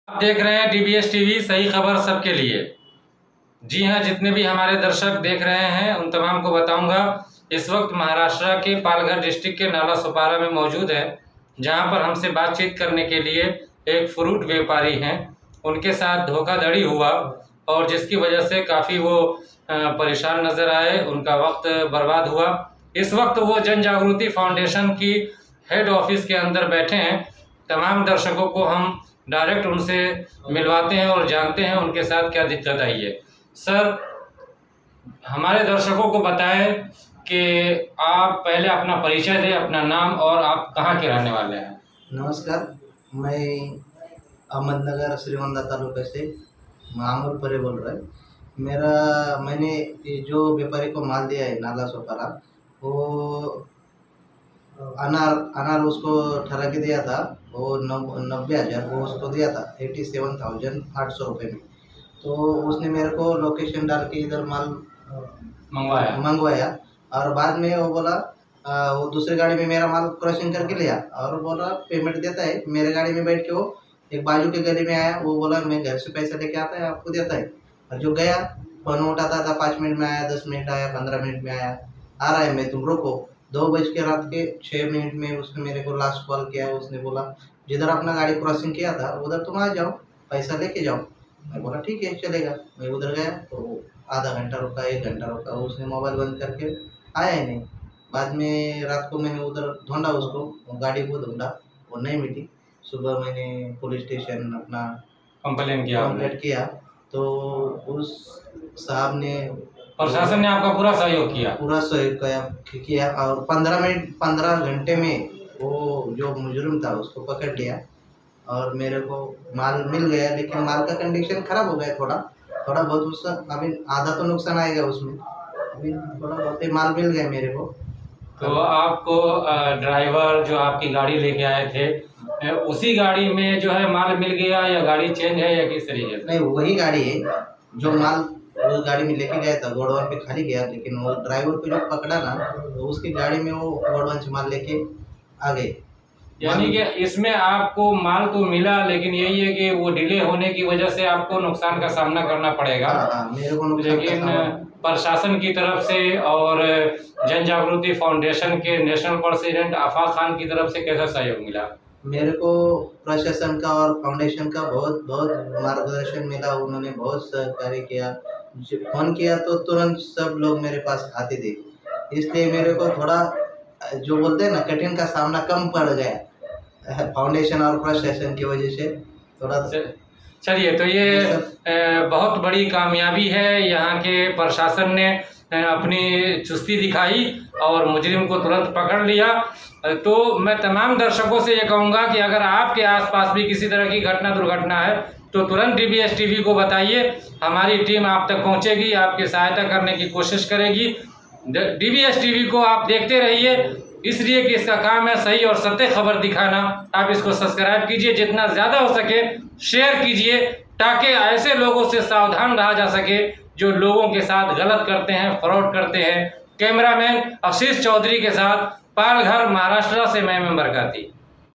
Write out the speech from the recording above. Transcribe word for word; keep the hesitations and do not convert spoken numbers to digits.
आप देख रहे हैं डीबीएस टीवी, सही खबर सबके लिए। जी हां, जितने भी हमारे दर्शक देख रहे हैं उन तमाम को बताऊंगा। इस वक्त महाराष्ट्र के पालघर डिस्ट्रिक्ट के नालासोपारा में मौजूद है, जहां पर हमसे बातचीत करने के लिए एक फ्रूट व्यापारी हैं। उनके साथ धोखाधड़ी हुआ और जिसकी वजह से काफ़ी वो परेशान नज़र आए, उनका वक्त बर्बाद हुआ। इस वक्त वो जन जागृति फाउंडेशन की हेड ऑफिस के अंदर बैठे हैं। तमाम दर्शकों को हम डायरेक्ट उनसे मिलवाते हैं और जानते हैं उनके साथ क्या दिक्कत आई है। सर, हमारे दर्शकों को बताएं कि आप पहले अपना परिचय दें, अपना नाम और आप कहाँ के रहने वाले हैं। नमस्कार, मैं अहमदनगर श्रीगोंदा तालुका से मामूल परे बोल रहा है। मेरा मैंने जो व्यापारी को माल दिया है नालासोपारा, वो अनार अनार उसको ठहरा के दिया था, वो नब्बे हज़ार वो उसको दिया था, एटी सेवन थाउजेंड आठ सौ रुपये में। तो उसने मेरे को लोकेशन डाल के इधर माल मंगवाया मंगवाया और बाद में वो बोला आ, वो दूसरी गाड़ी में मेरा माल क्रॉसिंग करके लिया और बोला पेमेंट देता है। मेरे गाड़ी में बैठ के वो एक बाजू के गली में आया, वो बोला मैं घर से पैसा लेके आता है, आपको देता है। और जो गया फोन उठाता था, पाँच मिनट में आया, दस मिनट आया, पंद्रह मिनट में आया, आ रहा है मैं, तुम रुको। दो बज के रात के छः मिनट में उसने मेरे को लास्ट कॉल किया। उसने बोला जिधर अपना गाड़ी क्रॉसिंग किया था उधर तुम आ जाओ, पैसा लेके जाओ। मैं बोला ठीक है चलेगा। मैं उधर गया तो आधा घंटा रुका, एक घंटा रुका, उसने मोबाइल बंद करके आया ही नहीं। बाद में रात को मैंने उधर ढूंढा उसको, गाड़ी को ढूंढा, वो नहीं मिली। सुबह मैंने पुलिस स्टेशन अपना कंप्लेन किया कंप्लेंट किया तो उस साहब ने, प्रशासन ने आपका पूरा सहयोग किया पूरा सहयोग किया और पंद्रह मिनट पंद्रह घंटे में वो जो मुजरिम था उसको पकड़ लिया और मेरे को माल मिल गया। लेकिन माल का कंडीशन खराब हो गया, थोड़ा थोड़ा बहुत उसका अभी आधा तो नुकसान आएगा उसमें, अभी थोड़ा बहुत ही माल मिल गया मेरे को। तो आपको ड्राइवर जो आपकी गाड़ी लेके आए थे, उसी गाड़ी में जो है माल मिल गया या गाड़ी चेंज है या किस तरीके से? नहीं, वही गाड़ी है जो माल उस गाड़ी में लेके गया था, गोडवान पे खाली गया। लेकिन वो ड्राइवर को जो पकड़ा ना, तो उसकी गाड़ी में वो गोडवान से माल लेके आ गए। यानी कि इसमें आपको माल तो मिला, लेकिन यही है कि वो डिले होने की वजह से आपको नुकसान का सामना करना पड़ेगा। हाँ, हाँ, मेरे को लेकिन प्रशासन की तरफ से और जन जागृति फाउंडेशन के नेशनल प्रेसिडेंट आफाक खान की तरफ से कैसा सहयोग मिला? मेरे को प्रशासन का और फाउंडेशन का बहुत बहुत मार्गदर्शन मिला। उन्होंने बहुत सहकार्य किया। फोन किया तो तुरंत सब लोग मेरे पास आते थे, इसलिए मेरे को थोड़ा जो बोलते हैं ना कठिन का सामना कम पड़ गया फाउंडेशन और प्रशासन की वजह से थोड़ा। चलिए, तो ये बहुत बड़ी कामयाबी है। यहाँ के प्रशासन ने अपनी चुस्ती दिखाई और मुजरिम को तुरंत पकड़ लिया। तो मैं तमाम दर्शकों से ये कहूँगा कि अगर आपके आसपास भी किसी तरह की घटना दुर्घटना है तो तुरंत डीबीएस टीवी को बताइए, हमारी टीम आप तक पहुँचेगी, आपकी सहायता करने की कोशिश करेगी। डीबीएस टीवी को आप देखते रहिए, इसलिए कि इसका काम है सही और सत्य खबर दिखाना। आप इसको सब्सक्राइब कीजिए, जितना ज़्यादा हो सके शेयर कीजिए, ताकि ऐसे लोगों से सावधान रहा जा सके जो लोगों के साथ गलत करते हैं, फ्रॉड करते हैं। कैमरामैन आशीष चौधरी के साथ पालघर, महाराष्ट्र से मैं मेंबर करती।